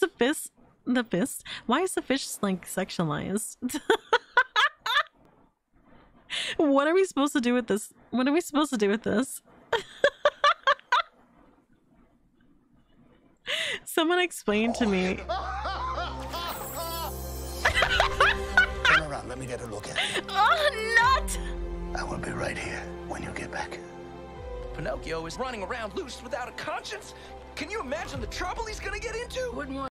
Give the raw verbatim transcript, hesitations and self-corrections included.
the fist? The fist? Why is the fish like sexualized? What are we supposed to do with this? What are we supposed to do with this? Someone explain to me. Turn around, let me get a look at it. Oh, Nut! I will be right here when you get back. Pinocchio is running around loose without a conscience? Can you imagine the trouble he's gonna get into? Wouldn't want